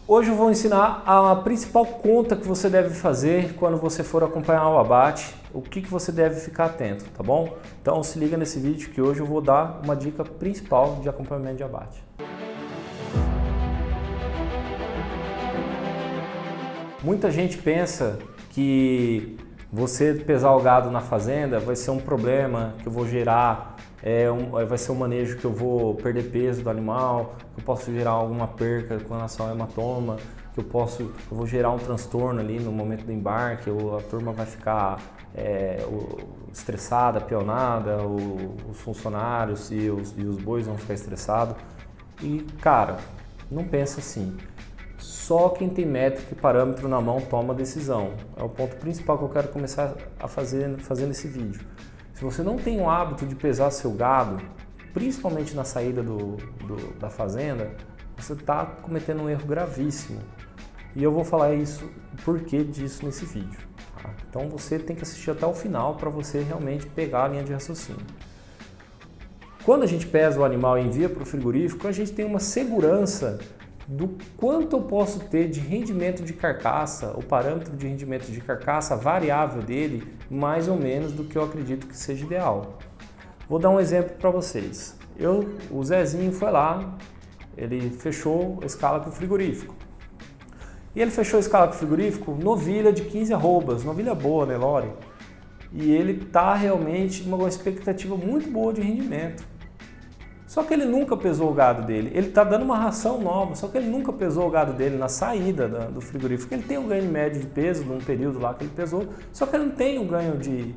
Hoje eu vou ensinar a principal conta que você deve fazer quando você for acompanhar o abate, o que você deve ficar atento, tá bom? Então se liga nesse vídeo que hoje eu vou dar uma dica principal de acompanhamento de abate. Muita gente pensa que você pesar o gado na fazenda vai ser um problema, que eu vou gerar, vai ser um manejo que eu vou perder peso do animal, que eu posso gerar alguma perca com relação ao hematoma, que eu vou gerar um transtorno ali no momento do embarque, a turma vai ficar estressada, peonada, os funcionários e os bois vão ficar estressados. E cara, não pensa assim. Só quem tem métrica e parâmetro na mão toma decisão. É o ponto principal que eu quero começar a fazer nesse vídeo. Se você não tem o hábito de pesar seu gado, principalmente na saída da fazenda, você está cometendo um erro gravíssimo. E eu vou falar o porquê disso nesse vídeo. Tá? Então você tem que assistir até o final para você realmente pegar a linha de raciocínio. Quando a gente pesa o animal e envia para o frigorífico, a gente tem uma segurança do quanto eu posso ter de rendimento de carcaça, o parâmetro de rendimento de carcaça, a variável dele, mais ou menos do que eu acredito que seja ideal. Vou dar um exemplo para vocês. O Zezinho foi lá, ele fechou a escala com o frigorífico. E ele fechou a escala com o frigorífico novilha de 15 arrobas, novilha boa, né, Lore? E ele está realmente com uma expectativa muito boa de rendimento. Só que ele nunca pesou o gado dele, ele está dando uma ração nova, só que ele nunca pesou o gado dele na saída do frigorífico. Ele tem um ganho médio de peso num período lá que ele pesou, só que ele não tem o ganho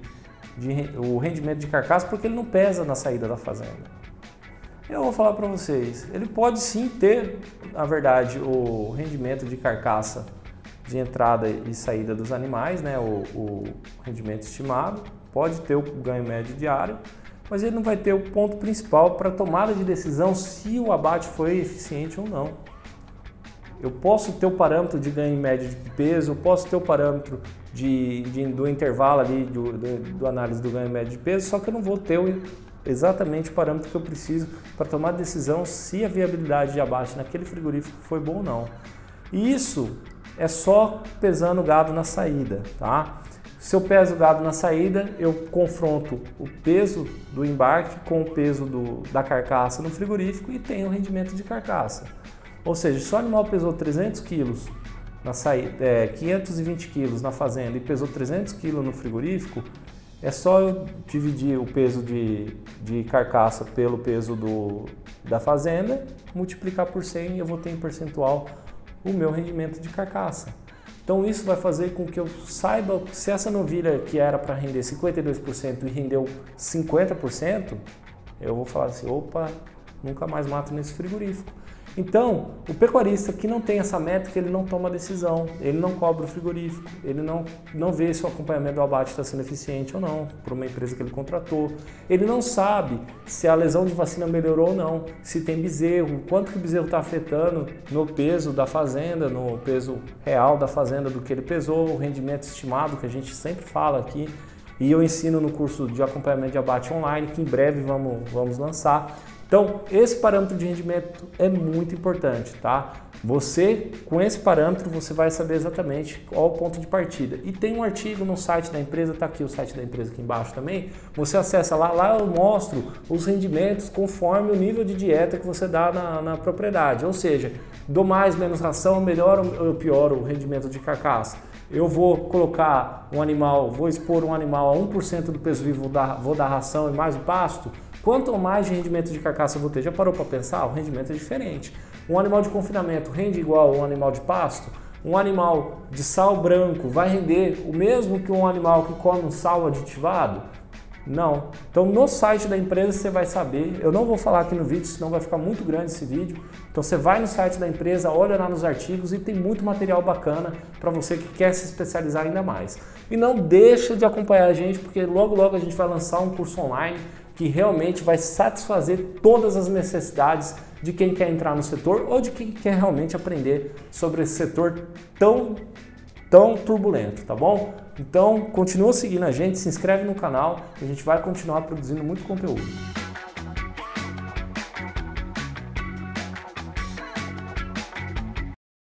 o rendimento de carcaça porque ele não pesa na saída da fazenda. Eu vou falar para vocês, ele pode sim ter, na verdade, o rendimento de carcaça de entrada e saída dos animais, né, o rendimento estimado, pode ter o ganho médio diário, mas ele não vai ter o ponto principal para tomada de decisão se o abate foi eficiente ou não. Eu posso ter o parâmetro de ganho médio de peso, eu posso ter o parâmetro do intervalo ali, do análise do ganho médio de peso, só que eu não vou ter exatamente o parâmetro que eu preciso para tomar decisão se a viabilidade de abate naquele frigorífico foi bom ou não. E isso é só pesando o gado na saída, tá? Se eu peso o gado na saída, eu confronto o peso do embarque com o peso da carcaça no frigorífico e tenho o rendimento de carcaça. Ou seja, se o animal pesou 300 kg na saída, 520 kg na fazenda e pesou 300 kg no frigorífico, é só eu dividir o peso de carcaça pelo peso da fazenda, multiplicar por 100 e eu vou ter em percentual o meu rendimento de carcaça. Então isso vai fazer com que eu saiba se essa novilha que era para render 52% e rendeu 50%, eu vou falar assim, opa, nunca mais mato nesse frigorífico. Então, o pecuarista que não tem essa métrica, ele não toma decisão, ele não cobra o frigorífico, ele não vê se o acompanhamento do abate está sendo eficiente ou não, por uma empresa que ele contratou. Ele não sabe se a lesão de vacina melhorou ou não, se tem bezerro, quanto que o bezerro está afetando no peso da fazenda, no peso real da fazenda do que ele pesou, o rendimento estimado que a gente sempre fala aqui. E eu ensino no curso de acompanhamento de abate online, que em breve vamos lançar. Então, esse parâmetro de rendimento é muito importante, tá? Você, com esse parâmetro, você vai saber exatamente qual o ponto de partida. E tem um artigo no site da empresa, tá aqui o site da empresa aqui embaixo também. Você acessa lá eu mostro os rendimentos conforme o nível de dieta que você dá na propriedade. Ou seja, dou mais, menos ração, melhor ou pior o rendimento de carcaça. Eu vou colocar vou expor um animal a 1% do peso vivo, vou dar ração e mais o pasto. Quanto mais de rendimento de carcaça eu vou ter? Já parou para pensar? O rendimento é diferente. Um animal de confinamento rende igual a um animal de pasto? Um animal de sal branco vai render o mesmo que um animal que come um sal aditivado? Não. Então no site da empresa você vai saber, eu não vou falar aqui no vídeo, senão vai ficar muito grande esse vídeo. Então você vai no site da empresa, olha lá nos artigos e tem muito material bacana para você que quer se especializar ainda mais. E não deixa de acompanhar a gente, porque logo a gente vai lançar um curso online que realmente vai satisfazer todas as necessidades de quem quer entrar no setor ou de quem quer realmente aprender sobre esse setor tão turbulento, tá bom? Então, continua seguindo a gente, se inscreve no canal, que a gente vai continuar produzindo muito conteúdo.